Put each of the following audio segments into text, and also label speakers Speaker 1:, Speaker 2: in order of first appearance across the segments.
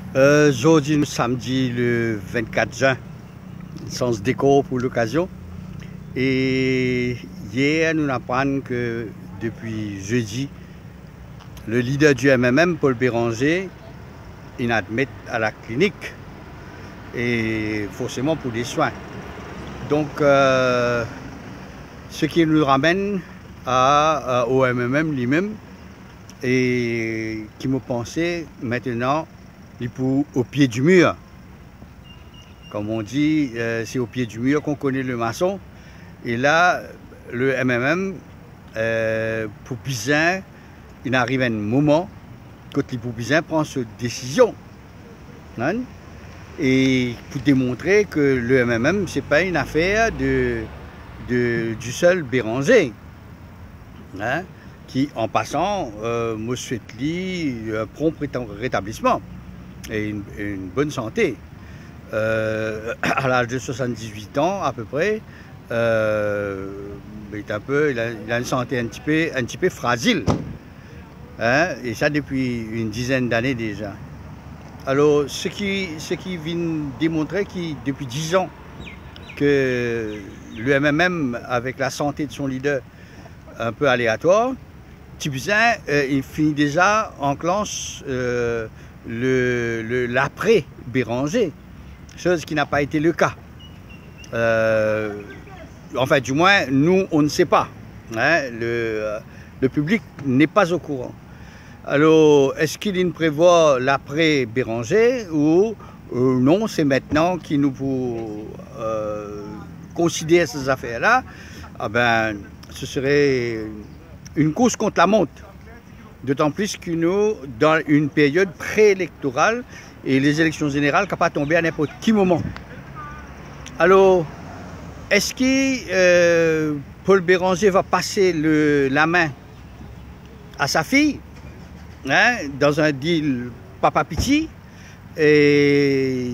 Speaker 1: Aujourd'hui, samedi le 24 juin, sans décor pour l'occasion. Et hier, nous apprenons que depuis jeudi, le leader du MMM, Paul Béranger, il admet à la clinique et forcément pour des soins. Donc, ce qui nous ramène au MMM lui-même et qui me pensait maintenant au pied du mur. Comme on dit, c'est au pied du mur qu'on connaît le maçon. Et là, le MMM, pour Poupizin, il arrive un moment quand le Poupizin prend cette décision. Hein? Et pour démontrer que le MMM, ce n'est pas une affaire du seul Béranger. Hein? Qui, en passant, me souhaite un prompt rétablissement et une bonne santé. À l'âge de 78 ans, à peu près, il a une santé un petit peu fragile. Hein? Et ça depuis une dizaine d'années déjà. Alors, ce qui vient démontrer depuis 10 ans que le MMM, avec la santé de son leader un peu aléatoire, Poupizin, il finit déjà en clenche l'après Béranger, chose qui n'a pas été le cas. Enfin, du moins, nous, on ne sait pas. Hein, le public n'est pas au courant. Alors, est-ce qu'il prévoit l'après Béranger ou non, c'est maintenant qu'il nous considère ces affaires-là? Ah ben, ce serait une course contre la montre. D'autant plus que nous, dans une période préélectorale, et les élections générales capables de tomber à n'importe quel moment. Alors, est-ce que Paul Béranger va passer la main à sa fille, hein, dans un deal papa piti, et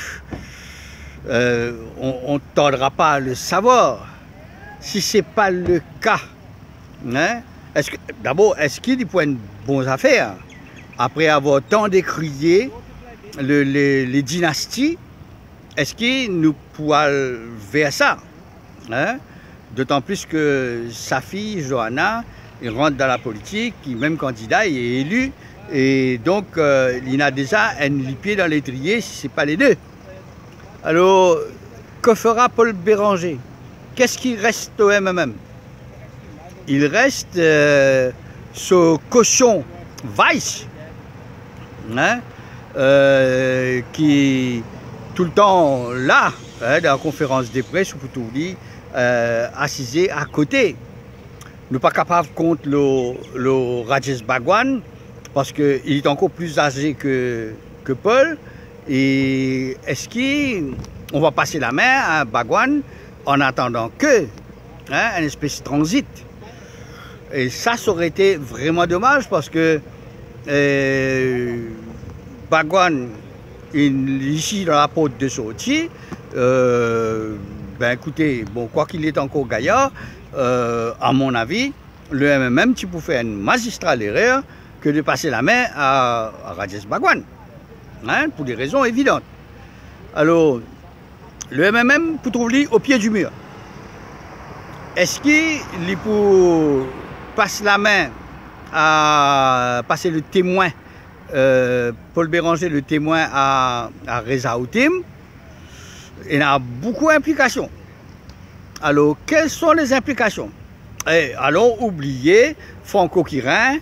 Speaker 1: on ne tardera pas à le savoir. Si ce n'est pas le cas, hein, d'abord, est-ce qu'il y a une bonne affaire après avoir tant décrié les dynasties? Est-ce qu'il nous pourra vers ça, hein? D'autant plus que sa fille, Johanna, il rentre dans la politique, il est même candidat, il est élu, et donc il a déjà un pied dans l'étrier, si ce n'est pas les deux. Alors, que fera Paul Béranger? Qu'est-ce qui reste au MMM? Il reste ce cochon Weiss, hein, qui tout le temps là, hein, dans la conférence de presse, ou plutôt dit, assisé à côté. Nous ne sommes pas capables contre le Rajesh Bhagwan, parce qu'il est encore plus âgé que Paul. Et est-ce qu'on va passer la main à Bhagwan en attendant que, hein, une espèce de transit? Et ça aurait été vraiment dommage parce que Bhagwan, ici dans la porte de sortie, ben écoutez, bon, quoi qu'il est encore gaillard, à mon avis, le MMM, tu peux faire une magistrale erreur que de passer la main à Rajesh Bhagwan, hein, pour des raisons évidentes. Alors, le MMM peut trouver au pied du mur. Est-ce qu'il peut passer la main à passer le témoin, Paul Béranger, le témoin à Reza Outim? Il y a beaucoup d'implications. Alors, quelles sont les implications? Allons oublier Franco Quirin,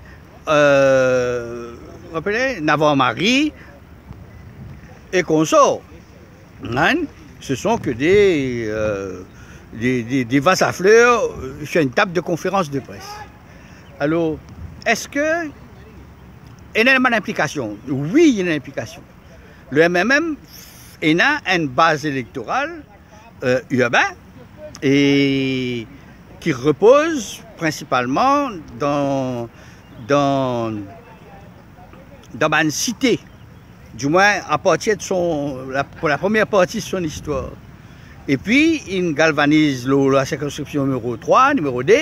Speaker 1: Navarre-Marie et consorts. Hein? Ce sont que des vases à fleurs sur une table de conférence de presse. Alors, est-ce que il y a une implication? Oui, il y a une implication. Le MMM a une base électorale urbaine et qui repose principalement dans une cité, du moins à partir de pour la première partie de son histoire. Et puis, il galvanise la circonscription numéro 3, numéro 2,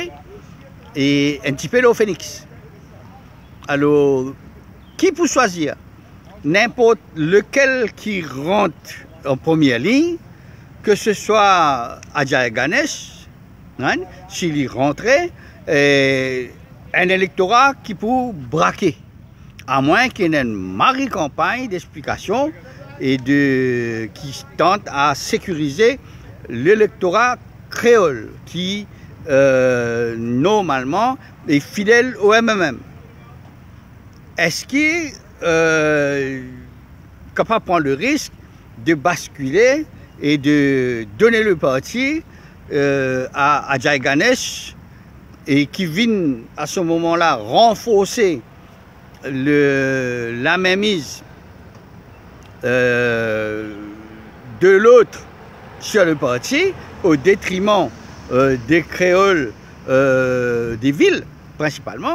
Speaker 1: et un petit peu le Phoenix. Alors, qui peut choisir? n'importe lequel qui rentre en première ligne, que ce soit Ajay Ganesh, hein, s'il y rentrait, un électorat qui peut braquer, à moins qu'il y ait une marie-campagne d'explication et qui tente à sécuriser l'électorat créole qui, normalement, est fidèle au MMM. Est-ce qu'il est capable de prendre le risque de basculer et de donner le parti à Ajay Ganesh et qui vient à ce moment-là renforcer la mainmise de l'autre sur le parti au détriment des créoles des villes principalement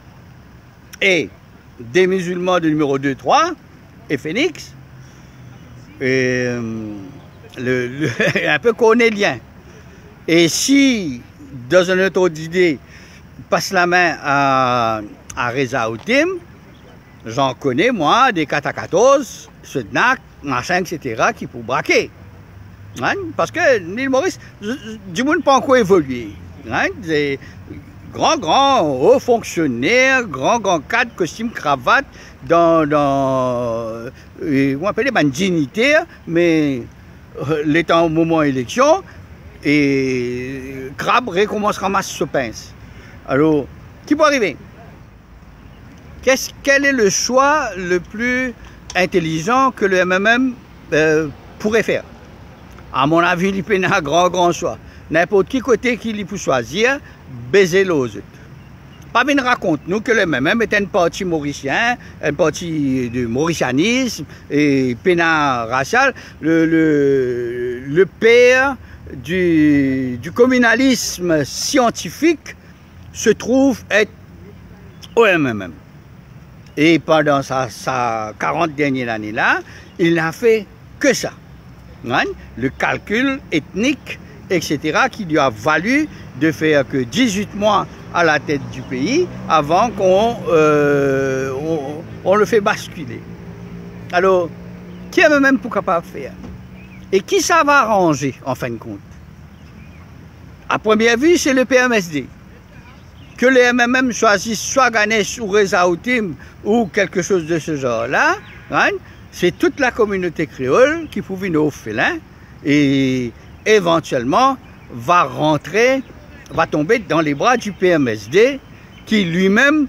Speaker 1: et des musulmans de numéro 2, 3 et Phoenix et un peu cornélien. Et si, dans un autre d'idée, passe la main à Reza Outim, j'en connais, moi, des 4-14, Sednak, machin, etc., qui pour braquer. Hein? Parce que l'île Maurice, du monde pas encore évolué. Hein? Des grands hauts fonctionnaires, grands cadres, costumes, cravates, on appelle les dignitaires, mais l'étant au moment élection, et crabe recommence ramasse ce pince. Alors, qui peut arriver? Quel est le choix le plus intelligent que le MMM pourrait faire? À mon avis, il peut y avoir un grand choix. N'importe qui côté qu'il peut choisir, baiser l'autre. Pas bien raconte nous que le MMM est un parti mauricien, un parti de mauricianisme et pénal racial, le père du communalisme scientifique se trouve être au MMM. Et pendant sa 40 dernières années-là, il n'a fait que ça. Hein? Le calcul ethnique, etc., qui lui a valu de faire que 18 mois à la tête du pays avant qu'on le fait basculer. Alors, qui est même pour capable de faire? Et qui ça va arranger, en fin de compte? À première vue, c'est le PMSD. Que les MMM choisissent soit Ganesh ou Reza Outim ou quelque chose de ce genre-là, hein, c'est toute la communauté créole qui peut venir au félin et éventuellement va tomber dans les bras du PMSD qui lui-même,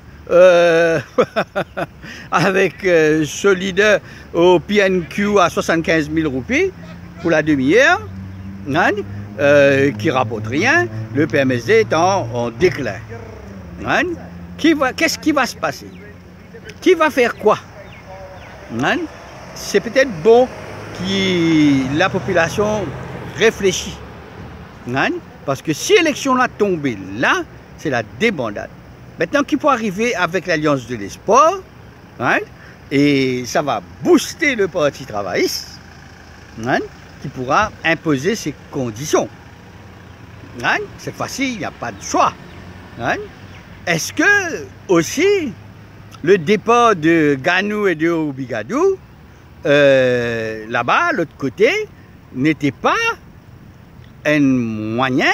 Speaker 1: avec ce leader au PNQ à 75 000 roupies pour la demi-heure, hein, qui rapporte rien, le PMSD est en déclin. Hein? Qu'est-ce qui va se passer? Qui va faire quoi? Hein? C'est peut-être bon que la population réfléchisse. Hein? Parce que si l'élection a tombé là, c'est la débandade. Maintenant, qui peut arriver avec l'Alliance de l'Espoir, hein? Et ça va booster le Parti travailliste, hein? Qui pourra imposer ses conditions. Hein? Cette fois-ci, il n'y a pas de choix. Hein? Est-ce que aussi le départ de Ganou et de Obigadou, là-bas, l'autre côté, n'était pas un moyen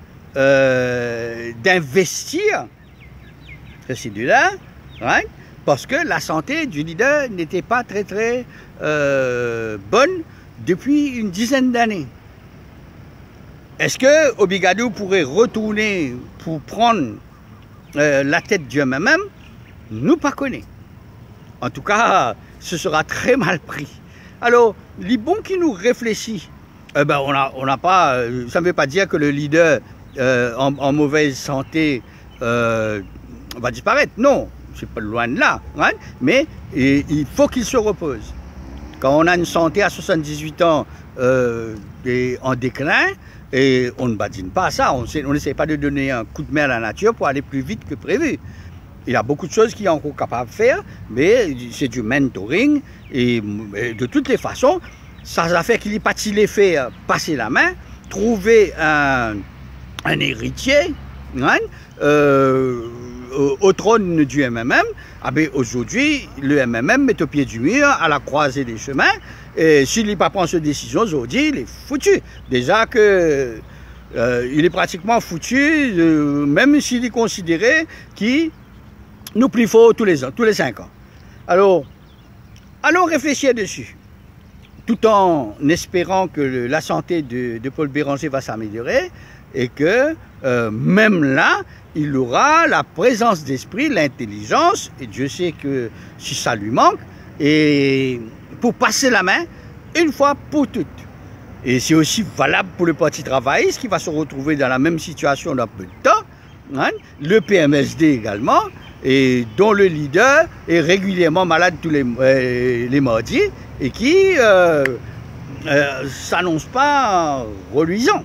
Speaker 1: d'investir ces deux-là, hein? Parce que la santé du leader n'était pas très bonne depuis une dizaine d'années. Est-ce que Obigadou pourrait retourner pour prendre la tête du MMM? Nous pas connaît. En tout cas, ce sera très mal pris. Alors, les bons qui nous réfléchissent, on n'a pas, ça ne veut pas dire que le leader en mauvaise santé va disparaître. Non, c'est pas loin de là. Hein? Mais il faut qu'il se repose. Quand on a une santé à 78 ans et en déclin, et on ne badine pas à ça, on n'essaie pas de donner un coup de main à la nature pour aller plus vite que prévu. Il y a beaucoup de choses qu'il est encore capable de faire, mais c'est du mentoring, et de toutes les façons, ça a fait qu'il n'est pas les faire passer la main, trouver un héritier, hein, au trône du MMM, ah ben aujourd'hui, le MMM met au pied du mur, à la croisée des chemins, et s'il n'est pas prend cette décision aujourd'hui, il est foutu. Déjà que il est pratiquement foutu, même s'il est considéré qu'il nous plie faux tous les ans, tous les 5 ans. Alors, allons réfléchir dessus, tout en espérant que la santé de Paul Béranger va s'améliorer et que même là, il aura la présence d'esprit, l'intelligence, et Dieu sait que si ça lui manque, et pour passer la main une fois pour toutes. Et c'est aussi valable pour le Parti travailliste qui va se retrouver dans la même situation dans peu de temps, hein, le PMSD également, et dont le leader est régulièrement malade tous les mardis et qui s'annonce pas reluisant.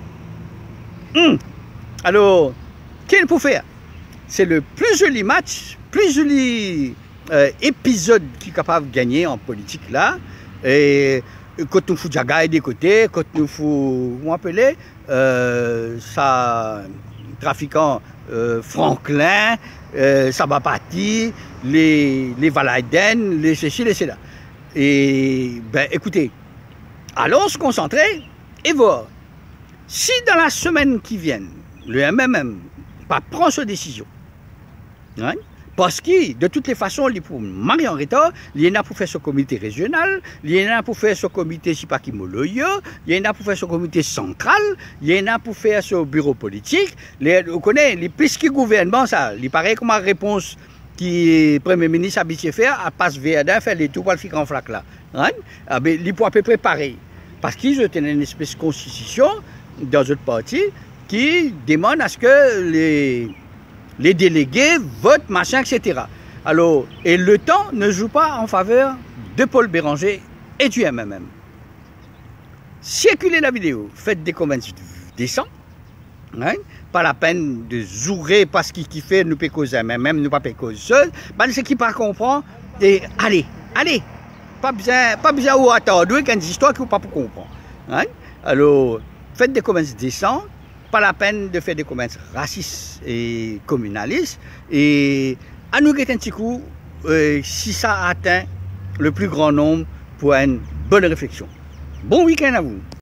Speaker 1: Alors, qu'est-ce qu'il faut faire? C'est le plus joli match, plus joli épisode qui est capable de gagner en politique là. Et quand nous faut Diaga des côtés, quand nous faut, comment appeler, ça, trafiquant Franklin, Sabapati, les Valaiden, les ceci, les cela. Et ben écoutez, allons se concentrer et voir. Si dans la semaine qui vient, le MMM prend cette décision, hein, parce que de toutes les façons, il pour marier en retard, il y en a pour faire ce comité régional, il y en a pour faire ce comité Sipakimoloyo, il y en a pour faire ce comité central, il y en a pour faire ce bureau politique. Vous connaissez, les pistes qui gouvernement, ça, il paraît comme une réponse qui le Premier ministre a habitué à faire, à passe Verdun, faire les tout pour le filer en flaque là. Hein? Ah ben, il faut à peu près pareil. Parce qu'ils ont une espèce de constitution dans notre parti qui demande à ce que les délégués votent, machin, etc. Alors, et le temps ne joue pas en faveur de Paul Béranger et du MMM. Circulez la vidéo, faites des commentaires décents, hein? Pas la peine de jouer parce qu'il fait nous pécose MMM, nous pas pécose seul, ben, ce qui pas comprend, et allez, pas besoin ou attendre qu'il y a une histoire qui ne pas pour comprendre. Hein? Alors, faites des commentaires décents, pas la peine de faire des commentaires racistes et communalistes, et à nous guetter un petit coup, si ça atteint le plus grand nombre pour une bonne réflexion. Bon week-end à vous.